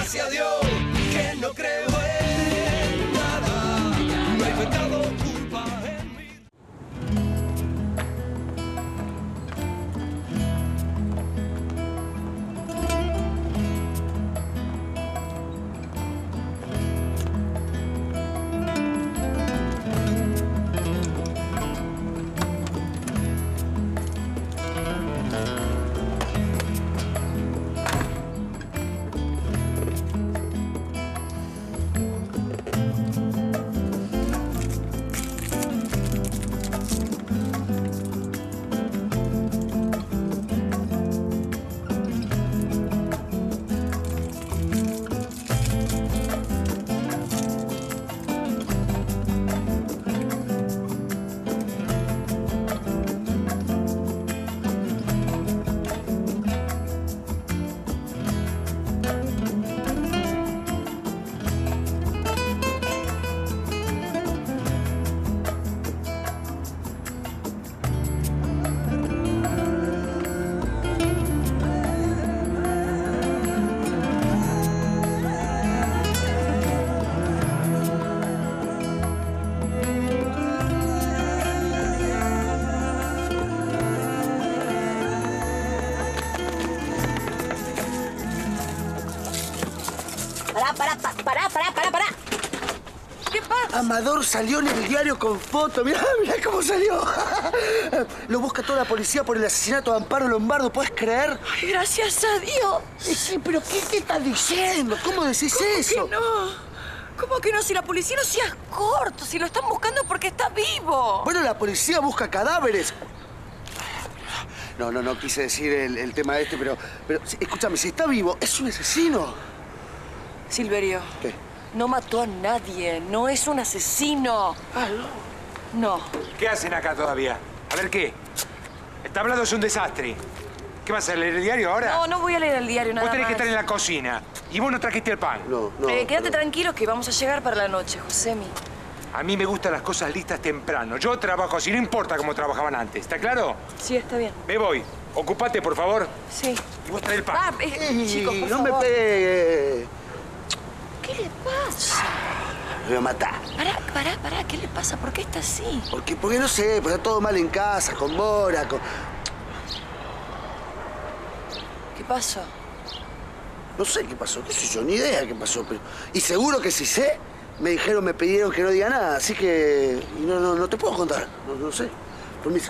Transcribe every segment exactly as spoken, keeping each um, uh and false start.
gracias a Dios que no creo en nada. No hay pecado, culpa en mí. Pará, pará, pará, pará, pará, pará. ¿Qué pasa? Amador salió en el diario con foto. Mirá, mirá cómo salió. Lo busca toda la policía por el asesinato de Amparo Lombardo. ¿Puedes creer? Ay, gracias a Dios. Sí, pero ¿qué, qué estás diciendo? ¿Cómo decís ¿Cómo eso? que no? ¿Cómo que no? Si la policía no seas corto, si lo están buscando porque está vivo. Bueno, la policía busca cadáveres. No, no, no quise decir el, el tema este, pero, pero escúchame, si está vivo, es un asesino. Silverio. ¿Qué? No mató a nadie, no es un asesino. Ah, No. no. ¿Qué hacen acá todavía? A ver, ¿qué? El tablado es un desastre. ¿Qué vas a leer el diario ahora? No, no voy a leer el diario, nada Vos tenés más. que estar en la cocina. Y vos no trajiste el pan. No, no. Eh, quédate no. tranquilo que vamos a llegar para la noche, Josemi. A mí me gustan las cosas listas temprano. Yo trabajo así, no importa cómo trabajaban antes. ¿Está claro? Sí, está bien. Me voy. Ocupate, por favor. Sí. Y vos trae el pan. Ah, eh, Ey, chicos, por no favor. me pegue. ¿Qué le pasa? Me voy a matar. Pará, pará, pará. ¿Qué le pasa? ¿Por qué está así? Porque, porque no sé, pues está todo mal en casa, con Mora, con... ¿Qué pasó? No sé qué pasó, qué sé yo, ni idea qué pasó, pero... Y seguro que si sé, me dijeron, me pidieron que no diga nada, así que... Y no, no, no te puedo contar, no, no sé. Permiso.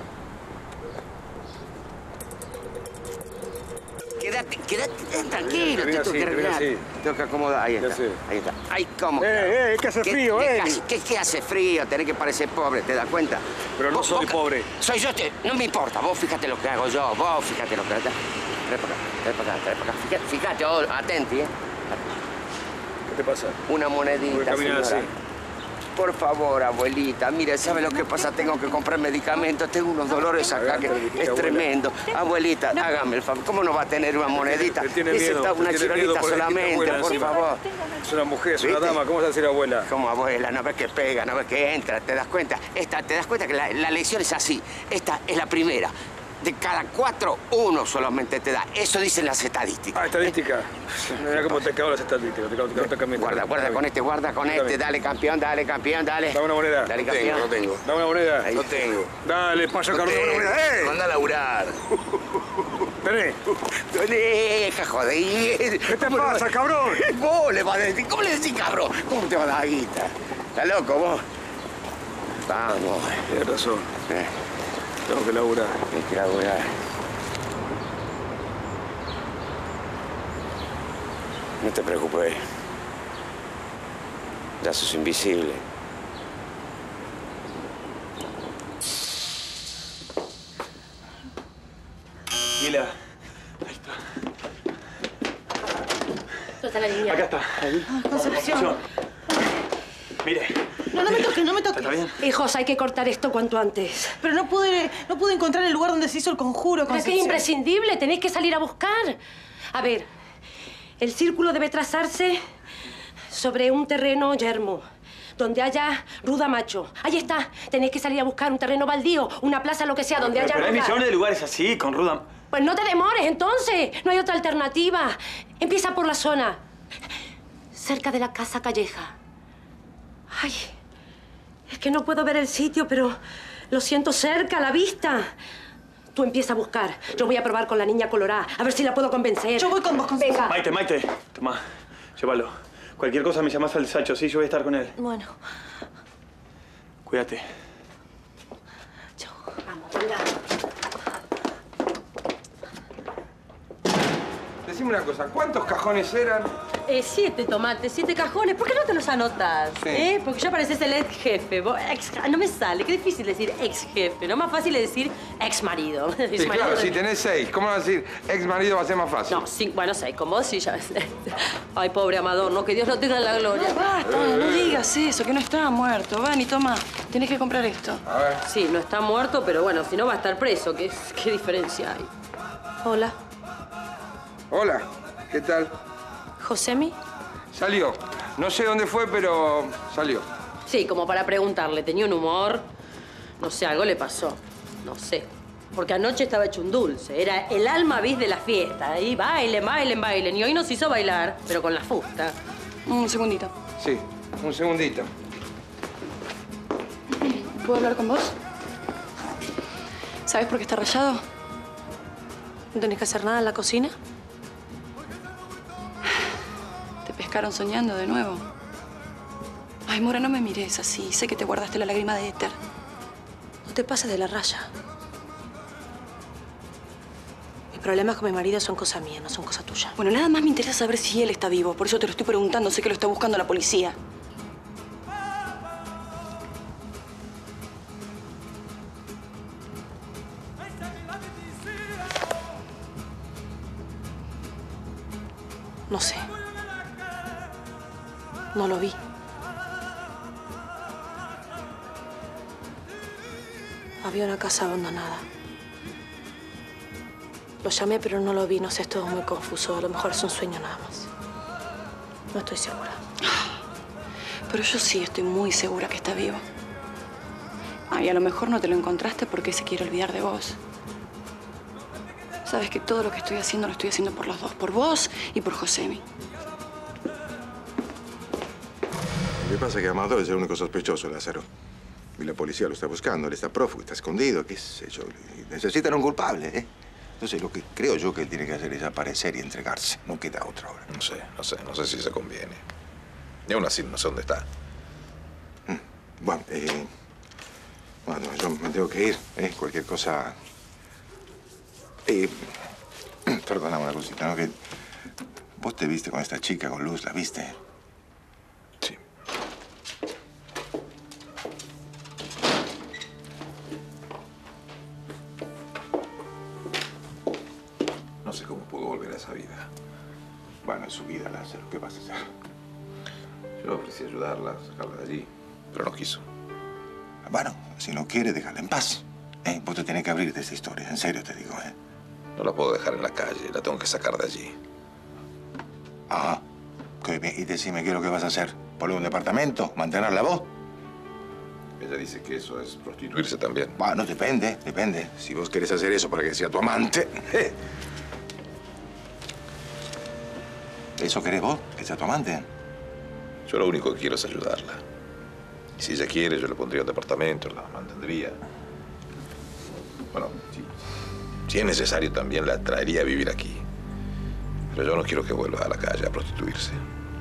Quédate, quédate, eh, tranquilo, Mira, te tengo sí, que mira, arreglar. sí. Tengo que acomodar, ahí Ya está, sé. ahí está. Ay, ¿cómo? Eh, eh, que hace ¿Qué- frío, qué, eh. hace- ¿Qué, qué hace frío? Tenés que parecer pobre, ¿te das cuenta? Pero no Vos- soy vos- pobre. Soy yo, te- no me importa, vos fíjate lo que hago yo, vos fíjate lo que hago. Trae para acá, trae para acá, trae para acá. Fíjate, fíjate, oh, atenti, ¿eh? ¿Qué te pasa? Una ¿Por qué monedita, caminas señora. así? Por favor, abuelita, mire, ¿sabe lo que pasa? Tengo que comprar medicamentos, tengo unos dolores acá que Abuelita, es abuela. tremendo. Abuelita, hágame el favor, ¿cómo no va a tener una monedita? Te tiene Esa miedo, está te una tiene miedo chironita por decirte solamente, abuela por encima. favor. Es una mujer, es una ¿Viste? dama. ¿Cómo vas a decir abuela? Como abuela, no ves que pega, no ves que entra, ¿te das cuenta? Esta, ¿te das cuenta que la, la lección es así? Esta es la primera. De cada cuatro, uno solamente te da. Eso dicen las estadísticas. Ah, estadística. Mira cómo te cago las estadísticas. Te cago, te cago, te cago. Guarda, guarda con este, guarda con este. Dale, campeón, dale, campeón, dale. Dame una moneda. Dale, No campeón. tengo, no tengo. Dame una moneda. Ahí. No tengo. Dale, paso, cabrón, dame una moneda. ¡Eh! Anda a laburar. Tenés. Deja, joder. ¿Qué te pasa, cabrón? Vos le vas a decir, ¿cómo le decís, cabrón? ¿Cómo te va a dar guita? ¿Estás loco, vos? Vamos. Tienes razón. Eh, Tengo que laburar. hay que laburar. No te preocupes. Ya sos invisible. Mila. ¿Dónde está la niña? Acá está. Ahí. Concepción. Mire. No, no me toques, no me toques. ¿Está bien? Hijos, hay que cortar esto cuanto antes. Pero no pude, no pude encontrar el lugar donde se hizo el conjuro, Pero es que es Concepción. imprescindible, tenéis que salir a buscar. A ver, el círculo debe trazarse sobre un terreno yermo, donde haya ruda macho. Ahí está, tenéis que salir a buscar un terreno baldío, una plaza, lo que sea, donde haya Pero hay ruda. millones de lugares así, con ruda... Pues no te demores, entonces. No hay otra alternativa. Empieza por la zona. cerca de la Casa Calleja. Ay, es que no puedo ver el sitio, pero lo siento cerca, a la vista. Tú empieza a buscar. Yo voy a probar con la niña colorada, a ver si la puedo convencer. Yo voy con vos, con Venga. Maite, Maite, toma, llévalo. Cualquier cosa me llamas al Sacho, sí, yo voy a estar con él. Bueno. Cuídate. Chau. Vamos, venga. Decime una cosa, ¿cuántos cajones eran? Eh, siete tomates, siete cajones. ¿Por qué no te los anotas? Sí. ¿Eh? Porque ya pareces el ex jefe. Vos, ex- no me sale. Qué difícil decir ex jefe. No más fácil es decir ex marido. Sí, claro, si tenés seis, ¿cómo vas a decir ex marido va a ser más fácil? No, sí, bueno, seis. Con vos sí ya ves. Ay, pobre Amador, ¿no? Que Dios lo tenga en la gloria. No, basta, no digas eso, que no está muerto. Van y toma, tienes que comprar esto. A ver. Sí, no está muerto, pero bueno, si no va a estar preso. ¿Qué, qué diferencia hay? Hola, Hola, ¿qué tal? ¿Josemi? Salió. No sé dónde fue, pero salió. Sí, como para preguntarle. Tenía un humor. No sé, algo le pasó. No sé. Porque anoche estaba hecho un dulce. Era el alma bis de la fiesta. Y bailen, bailen, bailen. Y hoy nos hizo bailar, pero con la fusta. Un segundito. Sí, un segundito. ¿Puedo hablar con vos? ¿Sabes por qué está rayado? ¿No tenés que hacer nada en la cocina? Te pescaron soñando de nuevo. Ay, Mora, no me mires así. Sé que te guardaste la lágrima de éter. No te pases de la raya. Mis problemas con mi marido son cosa mía, no son cosa tuya. Bueno, nada más me interesa saber si él está vivo. Por eso te lo estoy preguntando. Sé que lo está buscando la policía. No sé. No lo vi. Había una casa abandonada. Lo llamé, pero no lo vi. No sé, es todo muy confuso. A lo mejor es un sueño nada más. No estoy segura. Pero yo sí estoy muy segura que está vivo. Ay, a lo mejor no te lo encontraste porque se quiere olvidar de vos. Sabes que todo lo que estoy haciendo lo estoy haciendo por los dos. Por vos y por Josemi. Lo que pasa es que Amador es el único sospechoso, Lázaro. Y la policía lo está buscando, él está prófugo, está escondido, qué sé yo. Necesitan un culpable, ¿eh? Entonces, lo que creo yo que él tiene que hacer es aparecer y entregarse. No queda otra hora. No sé, no sé, no sé si se conviene. Y aún así no sé dónde está. Mm, Bueno, eh... Bueno, yo me tengo que ir, ¿eh? Cualquier cosa... Eh... Perdóname una cosita, ¿no? Que... ¿Vos te viste con esta chica, con Luz? ¿La viste? Sí. No sé cómo puedo volver a esa vida. Bueno, es su vida, Lázaro. ¿Qué vas a hacer? Yo ofrecí ayudarla, sacarla de allí, pero no quiso. Bueno, si no quiere, déjala en paz. ¿Eh? Vos te tenés que abrir de esta historia. En serio te digo, ¿eh? No la puedo dejar en la calle, la tengo que sacar de allí. Ah, qué bien. Y decime qué es lo que vas a hacer. ¿Poner un departamento? ¿Mantenerla vos? Ella dice que eso es prostituirse también. Bueno, depende, depende. Si vos querés hacer eso para que sea tu amante... ¿eh? ¿Eso querés vos? ¿Que sea tu amante? Yo lo único que quiero es ayudarla. Y si ella quiere, yo le pondría un departamento, la mantendría. Bueno, si, si es necesario, también la traería a vivir aquí. Pero yo no quiero que vuelva a la calle a prostituirse.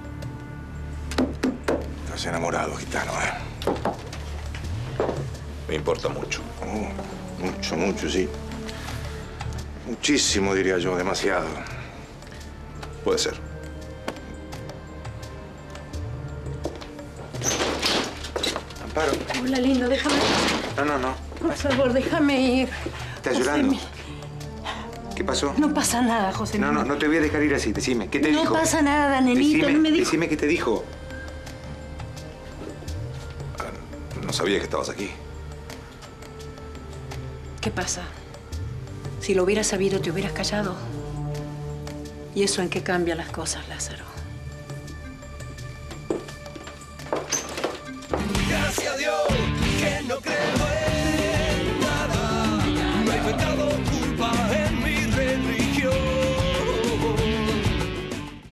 Estás enamorado, gitano, ¿eh? Me importa mucho. Oh, mucho, mucho, sí. Muchísimo, diría yo, demasiado. Puede ser. Amparo. Hola, lindo, déjame. No, no, no. Por favor, déjame ir. ¿Estás llorando? Josemi. ¿Qué pasó? No pasa nada, José. No, no, no te voy a dejar ir así. Decime, ¿qué te No dijo? pasa nada, nenito. Decime, no me dijo. decime qué te dijo. No sabía que estabas aquí. ¿Qué pasa? Si lo hubieras sabido, te hubieras callado. ¿Y eso en qué cambian las cosas, Lázaro? Gracias a Dios que no creo